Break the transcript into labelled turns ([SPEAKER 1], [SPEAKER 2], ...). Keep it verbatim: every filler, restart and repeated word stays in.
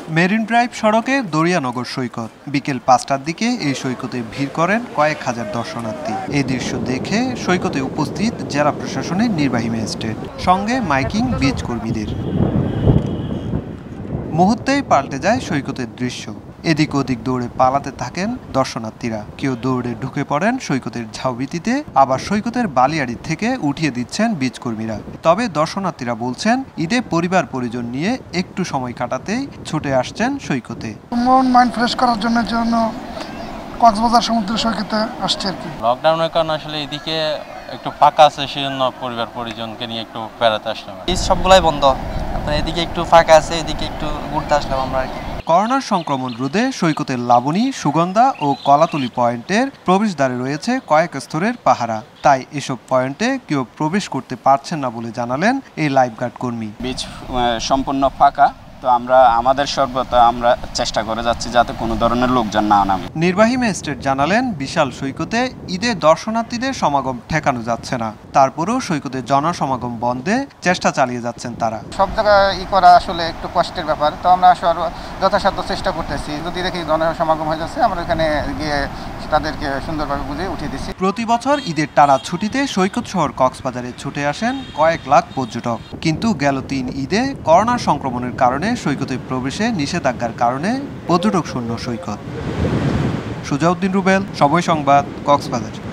[SPEAKER 1] Marine drive সড়কে দরিয়ানগর সৈকত। বিকেল পাঁচটার দিকে এই সৈকতে ভিড় করেন কয়েক হাজার দর্শনার্থী। এই দৃশ্য দেখে সৈকতে উপস্থিত জেলা প্রশাসনের নির্বাহী ম্যাজিস্ট্রেট, সঙ্গে মাইকিং বিচ কর্মীদের। মুহূর্তেই পাল্টে যায় সৈকতের দৃশ্য। এদিক ওদিক দৌড়ে পালাতে থাকেন দর্শনার্থীরা। কেউ দৌড়ে ঢুকে পড়েন সৈকতের ঝাউবিতিতে, আবার সৈকতের বালিয়াড়ি থেকে উঠিয়ে দিচ্ছেন বিচ কর্মীরা। তবে দর্শনার্থীরা বলছেন, ঈদে পরিবার পরিজন নিয়ে একটু সময় কাটাতেই ছুটে আসছেন সৈকতে।
[SPEAKER 2] মন মাইন্ড ফ্রেশ করার জন্য জন্য কক্সবাজার সমুদ্র সৈকতে আসছে আর কি।
[SPEAKER 3] লকডাউনের কারণে আসলে এদিকে একটু ফাঁকা আছে, সেজন্য পরিবার পরিজনকে নিয়ে একটু বেড়াতে আসলাম।
[SPEAKER 4] এই সবগুলাই বন্ধ, আপনার এদিকে একটু ফাঁকা আছে, এদিকে একটু ঘুরতে আসলাম আমরা আর কি।
[SPEAKER 1] করোনার সংক্রমণ রোধে সৈকতের লাবণী, সুগন্ধা ও কলাতলি পয়েন্টের প্রবেশদ্বারে রয়েছে কয়েক স্তরের পাহারা। তাই এসব পয়েন্টে কেউ প্রবেশ করতে পারছেন না বলে জানালেন এই লাইফগার্ড কর্মী।
[SPEAKER 5] বিচ সম্পূর্ণ ফাঁকা, তো আমরা আমাদের সর্বদা আমরা চেষ্টা করে যাচ্ছি যাতে কোনো ধরনের লোকজন না নামে।
[SPEAKER 1] নির্বাহী ম্যাজিস্ট্রেট জানালেন, বিশাল সৈকতে ঈদে দর্শনার্থীদের সমাগম ঠেকানো যাচ্ছে না। তারপরেও সৈকতে জনসমাগম বন্ধে চেষ্টা চালিয়ে যাচ্ছেন তারা।
[SPEAKER 6] সব জায়গায় ই করা আসলে একটু কষ্টের ব্যাপার, তো আমরা যথাসাধ্য চেষ্টা করতেছি। যদি দেখি জনসমাগম হয়ে যাচ্ছে, আমরা এখানে গিয়ে তাদেরকে সুন্দরভাবে বুঝিয়ে উঠিয়ে দিচ্ছি।
[SPEAKER 1] প্রতি বছর ঈদের টানা ছুটিতে সৈকত শহর কক্সবাজারে ছুটে আসেন কয়েক লাখ পর্যটক। কিন্তু গেল তিন ঈদে করোনা সংক্রমণের কারণে সৈকতে প্রবেশে নিষেধাজ্ঞার কারণে পর্যটক শূন্য সৈকত। সুজাউদ্দিন রুবেল, সময় সংবাদ, কক্সবাজার।